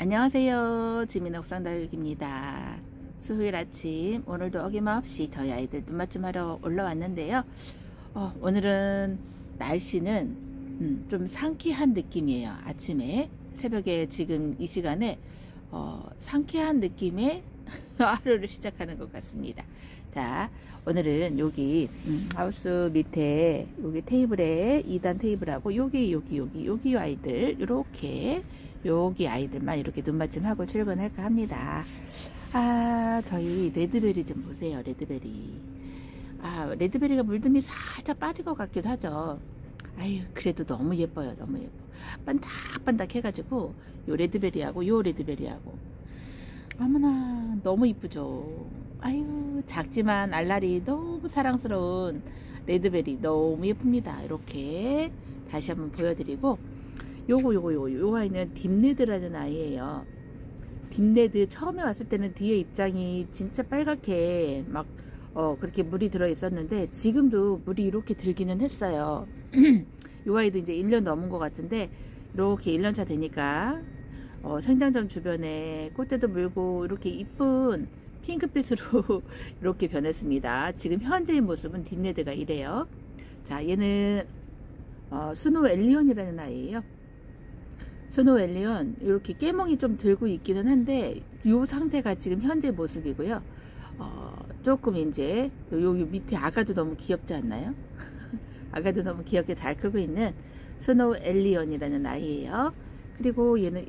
안녕하세요. 지민의 옥상다육입니다. 수요일 아침 오늘도 어김없이 저희 아이들 눈맞춤 하러 올라왔는데요. 오늘은 날씨는 좀 상쾌한 느낌이에요. 아침에 새벽에 지금 이 시간에 상쾌한 느낌의 하루를 시작하는 것 같습니다. 자, 오늘은 여기 하우스 밑에 여기 테이블에 2단 테이블하고 여기 아이들 이렇게 여기 아이들만 이렇게 눈맞춤하고 출근할까 합니다. 저희 레드베리 좀 보세요. 레드베리. 레드베리가 물듬이 살짝 빠진 것 같기도 하죠. 그래도 너무 예뻐요. 너무 예뻐. 반딱반딱 해가지고 요 레드베리하고 요 레드베리하고 어머나 너무 이쁘죠. 작지만 알알이 너무 사랑스러운 레드베리 너무 예쁩니다. 이렇게 다시 한번 보여드리고 요 아이는 딥레드라는 아이예요. 딥레드 처음에 왔을 때는 뒤에 입장이 진짜 빨갛게 막 그렇게 물이 들어 있었는데 지금도 물이 이렇게 들기는 했어요. 요 아이도 이제 1년 넘은 것 같은데 이렇게 1년차 되니까 생장점 주변에 꽃대도 물고 이렇게 이쁜 핑크빛으로 이렇게 변했습니다. 지금 현재의 모습은 딥레드가 이래요. 자, 얘는 스노우 엘리언이라는 아이예요. 스노우 엘리언 이렇게 깨멍이 좀 들고 있기는 한데 이 상태가 지금 현재 모습이고요. 조금 이제 여기 밑에 아가도 너무 귀엽지 않나요? 아가도 너무 귀엽게 잘 크고 있는 스노우 엘리언이라는 아이예요. 그리고 얘는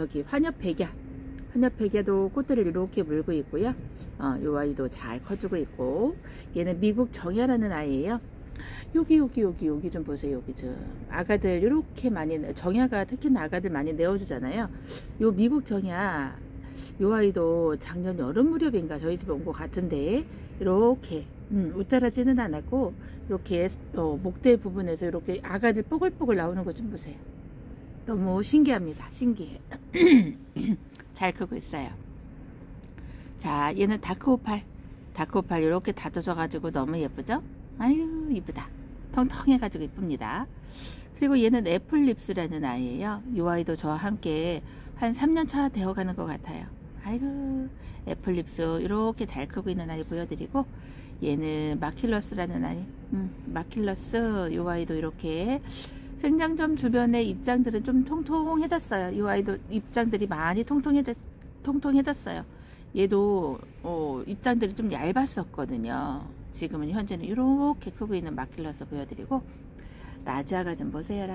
환엽백야도 꽃들을 이렇게 물고 있고요. 이 아이도 잘 커주고 있고, 얘는 미국 정야라는 아이예요. 여기 좀 보세요. 여기 좀 아가들 이렇게 많이, 정야가 특히나 아가들 많이 내어주잖아요. 요 미국 정야 요 아이도 작년 여름 무렵인가 저희 집에 온 것 같은데 이렇게 웃자라지는 않았고 이렇게 목대 부분에서 이렇게 아가들 뽀글뽀글 나오는 거 좀 보세요. 너무 신기합니다. 신기해. 잘 크고 있어요. 자, 얘는 다크오팔 이렇게 다져져 가지고 너무 예쁘죠? 아유 이쁘다. 통통해 가지고 이쁩니다. 그리고 얘는 애플립스라는 아이예요. 이 아이도 저와 함께 한 3년차 되어 가는 것 같아요. 아이고 애플립스 이렇게 잘 크고 있는 아이 보여드리고, 얘는 마킬러스라는 아이. 마킬러스 이 아이도 이렇게 생장점 주변의 입장들은 좀 통통해졌어요. 이 아이도 입장들이 많이 통통해졌어요. 얘도 입장들이 좀 얇았었거든요. 지금은 현재는 이렇게 크고 있는 마킬러스 보여드리고, 라지아가 좀 보세요.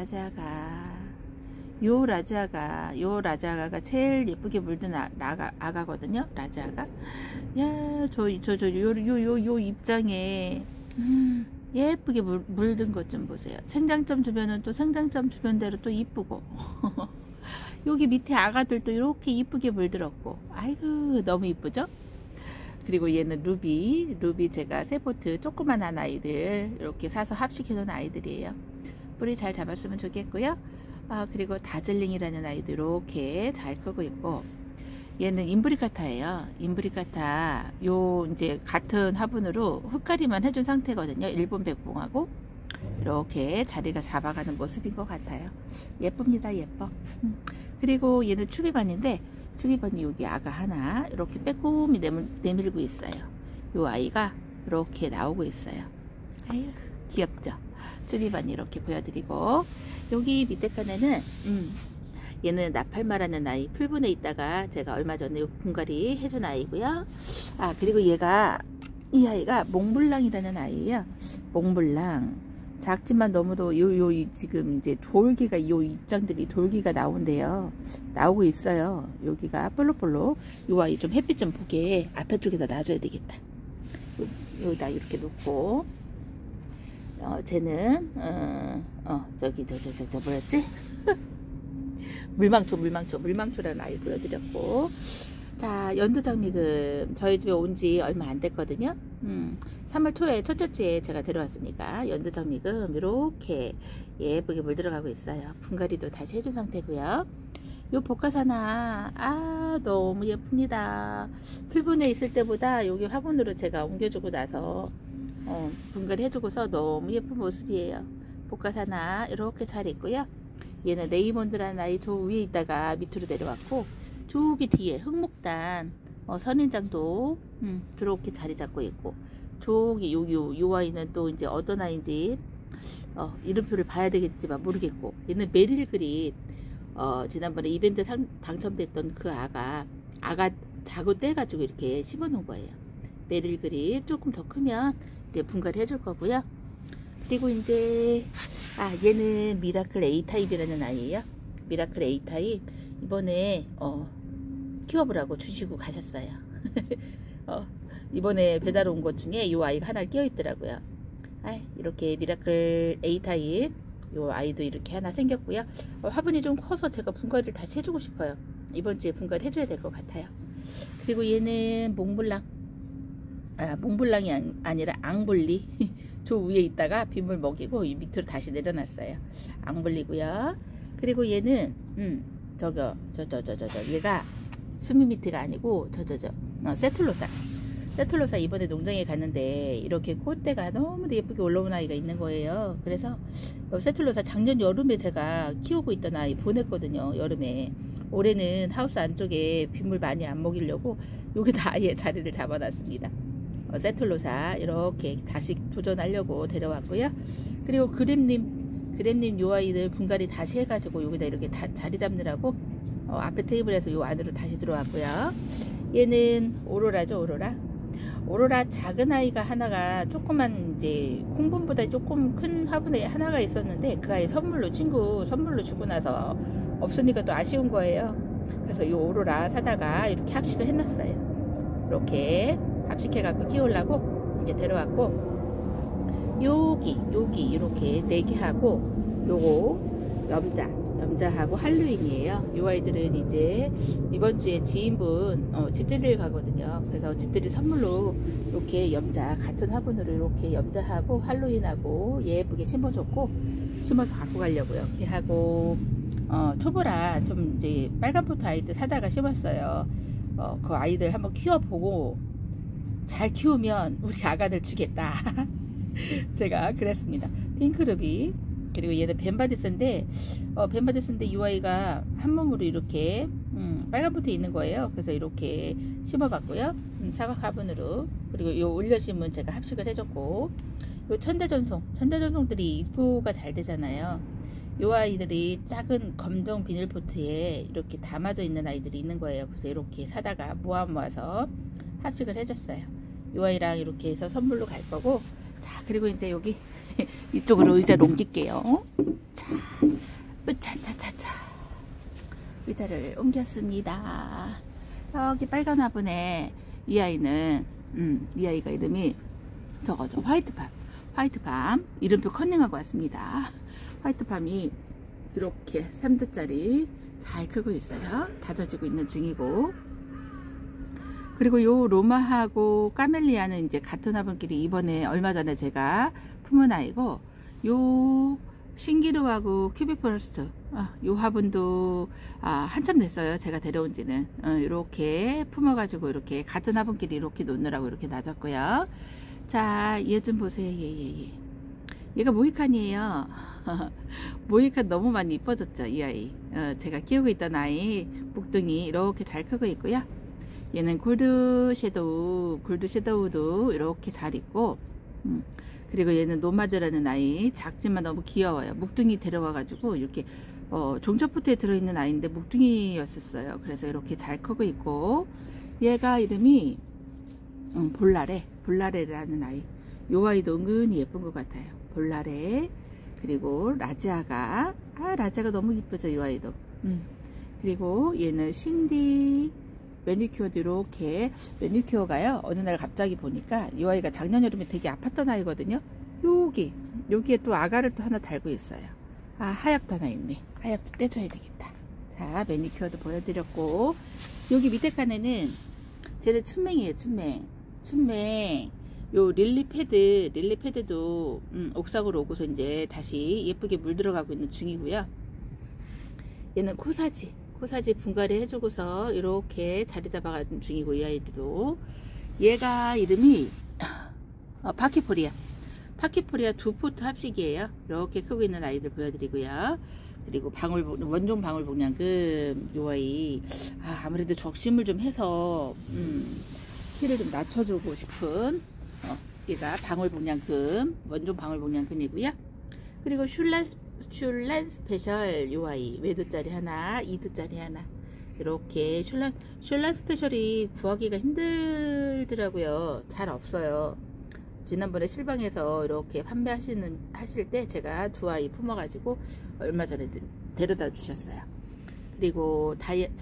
요 라지아가가 제일 예쁘게 물든 아가거든요. 라지아가. 야, 요 입장에 예쁘게 물든 것 좀 보세요. 생장점 주변은 또 생장점 주변대로 또 이쁘고 여기 밑에 아가들도 이렇게 이쁘게 물들었고, 아이고 너무 이쁘죠? 그리고 얘는 루비 제가 세포트 조그만한 아이들 이렇게 사서 합식해 놓은 아이들이에요. 뿌리 잘 잡았으면 좋겠고요. 그리고 다즐링이라는 아이도 이렇게 잘 크고 있고, 얘는 임브리카타예요. 임브리카타 요 이제 같은 화분으로 흙가리만 해준 상태거든요. 일본 백봉하고 이렇게 자리가 잡아가는 모습인 것 같아요. 예쁩니다. 예뻐. 그리고 얘는 추비반인데, 추비반이 여기 아가 하나 이렇게 빼꼼히 내밀고 있어요. 요 아이가 이렇게 나오고 있어요. 아유 귀엽죠? 추비반이 이렇게 보여드리고, 여기 밑에 칸에는 얘는 나팔마라는 아이, 풀분에 있다가 제가 얼마 전에 분갈이 해준 아이고요. 그리고 이 아이가 몽블랑이라는 아이예요. 몽블랑 작지만 너무도 지금 이제 돌기가 요 입장들이 돌기가 나오고 있어요. 여기가 볼록볼록. 요 아이 좀 햇빛 좀 보게 앞에 쪽에다 놔줘야 되겠다. 여기다 이렇게 놓고, 쟤는 저 뭐였지? 물망초라는 아이 보여드렸고, 자, 연두장미금 저희 집에 온 지 얼마 안 됐거든요. 3월 초에 첫째 주에 제가 데려왔으니까 연두장미금 이렇게 예쁘게 물들어가고 있어요. 분갈이도 다시 해준 상태고요. 요 복화사나 너무 예쁩니다. 풀분에 있을 때보다 여기 화분으로 제가 옮겨주고 나서 분갈이 해주고서 너무 예쁜 모습이에요. 복화사나 이렇게 잘 있고요. 얘는 레이몬드라는 아이 저 위에 있다가 밑으로 내려왔고, 저기 뒤에 흑목단 선인장도 그렇게 자리 잡고 있고, 저기 요 아이는 또 이제 어떤 아이인지 이름표를 봐야 되겠지만 모르겠고, 얘는 메릴 그립. 지난번에 이벤트 당첨됐던 그 아가 자고 떼가지고 이렇게 심어 놓은 거예요. 메릴 그립 조금 더 크면 이제 분갈이 해줄 거고요. 그리고 이제 얘는 미라클 A 타입이라는 아이예요. 미라클 A 타입 이번에 키워보라고 주시고 가셨어요. 이번에 배달 온 것 중에 이 아이가 하나 끼어 있더라고요. 이렇게 미라클 A 타입 요 아이도 이렇게 하나 생겼고요. 화분이 좀 커서 제가 분갈이를 다시 해주고 싶어요. 이번 주에 분갈이 해줘야 될 것 같아요. 그리고 얘는 몽블랑, 몽블랑이 아니라 앙블리. 저 위에 있다가 빗물 먹이고 이 밑으로 다시 내려놨어요. 앙블리고요. 그리고 얘는 얘가 수미미트가 아니고 세툴로사 이번에 농장에 갔는데 이렇게 꽃대가 너무 예쁘게 올라온 아이가 있는 거예요. 그래서 세툴로사 작년 여름에 제가 키우고 있던 아이 보냈거든요. 여름에. 올해는 하우스 안쪽에 빗물 많이 안 먹이려고 여기다 아예 자리를 잡아놨습니다. 세툴로사 이렇게 다시 도전하려고 데려왔고요. 그리고 그램님 요 아이들 분갈이 다시 해가지고 여기다 이렇게 자리 잡느라고 앞에 테이블에서 요 안으로 다시 들어왔고요. 얘는 오로라죠. 오로라 작은 아이가 하나가 조그만 이제 콩분보다 조금 큰 화분에 하나가 있었는데 그 아이 친구 선물로 주고 나서 없으니까 또 아쉬운 거예요. 그래서 이 오로라 사다가 이렇게 합식을 해놨어요. 이렇게 합식해 갖고 키우려고 이제 데려왔고, 여기 이렇게 4개 하고 요거 염자하고 할로윈이에요. 이 아이들은 이제 이번 주에 지인분 집들이를 가거든요. 그래서 집들이 선물로 이렇게 염자 같은 화분으로 이렇게 염자하고 할로윈하고 예쁘게 심어서 갖고 가려고요. 이렇게 하고 초보라 좀 이제 빨간포트 아이들 사다가 심었어요. 그 아이들 한번 키워보고 잘 키우면 우리 아가들 주겠다. 제가 그랬습니다. 핑크루비. 그리고 얘는 벤바디스인데 이 아이가 한 몸으로 이렇게 빨간포트에 있는 거예요. 그래서 이렇게 심어봤고요. 사각 화분으로. 그리고 요 올려심은 제가 합식을 해줬고, 요 천대전송들이 입구가 잘 되잖아요. 요 아이들이 작은 검정 비닐포트에 이렇게 담아져 있는 아이들이 있는 거예요. 그래서 이렇게 사다가 모아서 합식을 해줬어요. 요 아이랑 이렇게 해서 선물로 갈 거고, 자, 그리고 이제 여기 이쪽으로 의자를 옮길게요. 자, 의자를 옮겼습니다. 여기 빨간 화분에 이 아이는 이 아이가 이름이 저거죠. 화이트팜 이름표 컨닝하고 왔습니다. 화이트팜이 이렇게 3두짜리 잘 크고 있어요. 다져지고 있는 중이고, 그리고 요 로마하고 까멜리아는 이제 같은 화분끼리 이번에 얼마 전에 제가 품은 아이고, 요 신기루하고 큐비포레스트 요 화분도 한참 됐어요. 제가 데려온 지는. 이렇게 품어가지고 이렇게 같은 화분끼리 이렇게 놓느라고 이렇게 놔줬고요. 자, 얘 좀 보세요. 얘가 모히칸이에요. 모히칸 너무 많이 이뻐졌죠, 이 아이. 제가 키우고 있던 아이 묵둥이 이렇게 잘 크고 있고요. 얘는 골드 섀도우도 이렇게 잘 있고, 그리고 얘는 노마드라는 아이, 작지만 너무 귀여워요. 묵둥이 데려와가지고 이렇게 종처포트에 들어있는 아이인데 묵둥이였었어요. 그래서 이렇게 잘 크고 있고, 얘가 이름이 볼라레라는 아이. 요 아이도 은근히 예쁜 것 같아요. 볼라레. 그리고 라지아가 너무 이쁘죠, 이 아이도. 그리고 얘는 신디. 매니큐어도 이렇게, 매니큐어가요 어느 날 갑자기 보니까 이 아이가 작년 여름에 되게 아팠던 아이거든요. 여기에 또 아가를 또 하나 달고 있어요. 하얗도 하나 있네. 하얗도 떼줘야 되겠다. 자, 매니큐어도 보여드렸고, 여기 밑에 칸에는 쟤는 춘맹이에요. 춘맹. 요 릴리 패드도 옥상으로 오고서 이제 다시 예쁘게 물 들어가고 있는 중이고요. 얘는 코사지 분갈이 해주고서 이렇게 자리 잡아가는 중이고, 이 아이도. 얘가 이름이 파키포리아 2포트 합식이에요. 이렇게 크고 있는 아이들 보여드리고요. 그리고 원종 방울복량금 요 아이 아무래도 적심을 좀 해서 키를 좀 낮춰주고 싶은 얘가 방울복량금, 원종 방울복량금이고요. 그리고 슐란 스페셜 요 아이 외두짜리 하나, 2두짜리 하나, 이렇게 슐란 스페셜이 구하기가 힘들더라고요. 잘 없어요. 지난번에 실방에서 이렇게 하실 때 제가 두 아이 품어가지고 얼마 전에 데려다 주셨어요. 그리고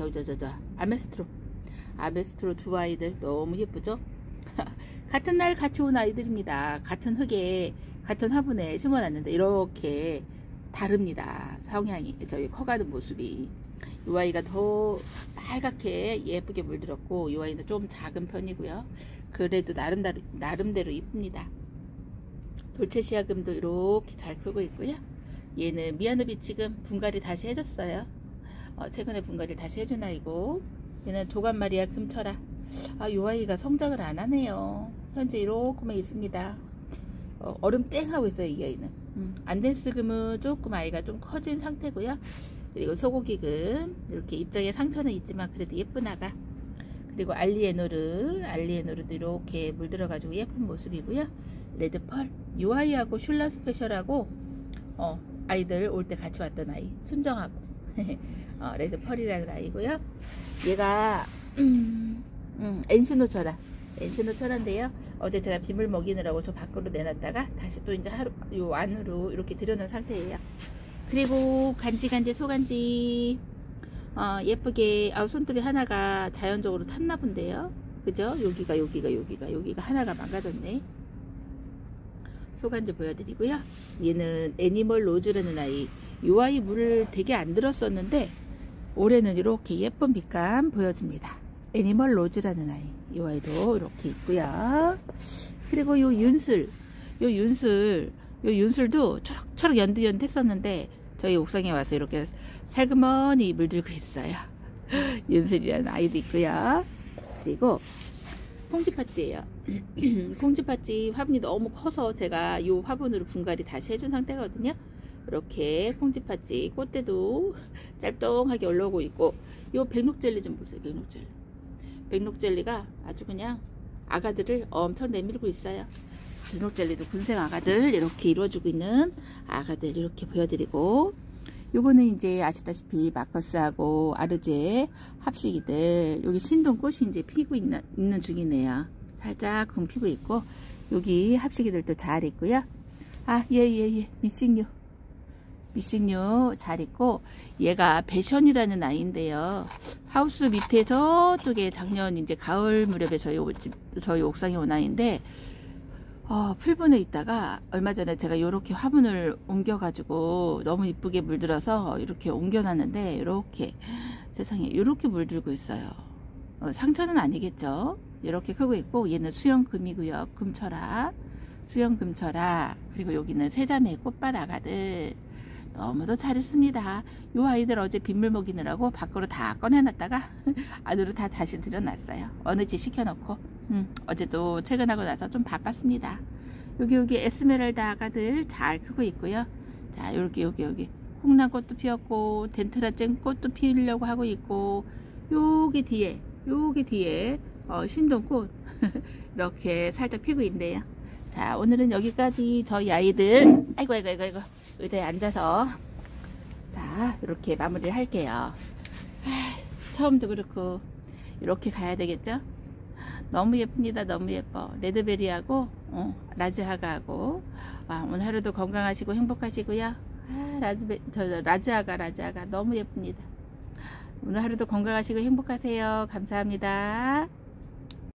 아메스트로 두 아이들 너무 예쁘죠? 같은 날 같이 온 아이들입니다. 같은 흙에 같은 화분에 심어놨는데 이렇게 다릅니다. 성향이, 저기 커가는 모습이. 이 아이가 더 빨갛게 예쁘게 물들었고, 이 아이는 좀 작은 편이고요. 그래도 나름대로 이쁩니다. 돌체시아금도 이렇게 잘 크고 있고요. 얘는 미아노비치금 분갈이 다시 해줬어요. 최근에 분갈이를 다시 해준 아이고, 얘는 도감마리아 금철아. 이 아이가 성장을 안 하네요. 현재 이렇게만 있습니다. 얼음 땡 하고 있어요. 이 아이는. 안덴스금은 조금 아이가 좀 커진 상태고요. 그리고 소고기금, 이렇게 입장에 상처는 있지만 그래도 예쁜 아가. 그리고 알리에노르도 이렇게 물들어가지고 예쁜 모습이고요. 레드펄, 이 아이하고 슐라 스페셜하고 아이들 올 때 같이 왔던 아이, 순정하고 레드펄이라는 아이고요. 얘가 엔시노철인데요. 어제 제가 빗물 먹이느라고 저 밖으로 내놨다가 다시 또 이제 요 안으로 이렇게 들여놓은 상태예요. 그리고 간지 소간지 예쁘게 손톱이 하나가 자연적으로 탔나 본데요. 그죠? 여기가 하나가 망가졌네. 소간지 보여드리고요. 얘는 애니멀 로즈라는 아이. 이 아이 물을 되게 안 들었었는데 올해는 이렇게 예쁜 빛감 보여줍니다. 애니멀 로즈라는 아이. 이 아이도 이렇게 있고요. 그리고 요 윤술도 초록 연두연두 했었는데 저희 옥상에 와서 이렇게 살그머니 물들고 있어요. 윤술이라는 아이도 있고요. 그리고 콩쥐팥쥐예요. 콩쥐팥쥐 화분이 너무 커서 제가 이 화분으로 분갈이 다시 해준 상태거든요. 이렇게 콩쥐팥쥐 꽃대도 짤뚱하게 올라오고 있고, 이 백록젤리 좀 보세요. 백록젤리가 아주 그냥 아가들을 엄청 내밀고 있어요. 백록젤리도 군생 아가들 이렇게 이루어주고 있는 아가들 이렇게 보여드리고, 요거는 이제 아시다시피 마커스하고 아르제 합식이들, 여기 신동꽃이 이제 피고 있는 중이네요. 살짝 피고 있고, 여기 합식이들도 잘 있고요. 미싱류 잘 있고, 얘가 배션이라는 아이인데요. 하우스 밑에 저쪽에 작년 이제 가을 무렵에 저희 옥상에 온 아이인데, 풀분에 있다가 얼마 전에 제가 이렇게 화분을 옮겨가지고 너무 이쁘게 물들어서 이렇게 옮겨놨는데, 이렇게 세상에 이렇게 물들고 있어요. 상처는 아니겠죠? 이렇게 크고 있고, 얘는 수영금이고요. 수영금철아. 그리고 여기는 세자매 꽃밭 아가들 너무도 잘했습니다. 요 아이들 어제 빗물 먹이느라고 밖으로 다 꺼내놨다가 안으로 다 다시 들여놨어요. 어느 집 시켜놓고. 어제도 퇴근하고 나서 좀 바빴습니다. 여기 에스메랄다 아가들 잘 크고 있고요. 자, 여기 콩나꽃도 피었고, 덴트라잼 꽃도 피우려고 하고 있고, 여기 뒤에 신동꽃 이렇게 살짝 피고 있네요. 자, 오늘은 여기까지 저희 아이들, 아이고 의자에 앉아서 자 이렇게 마무리를 할게요. 처음도 그렇고 이렇게 가야 되겠죠? 너무 예쁩니다. 너무 예뻐. 레드베리하고 라즈아가하고 오늘 하루도 건강하시고 행복하시고요. 라즈아가 너무 예쁩니다. 오늘 하루도 건강하시고 행복하세요. 감사합니다.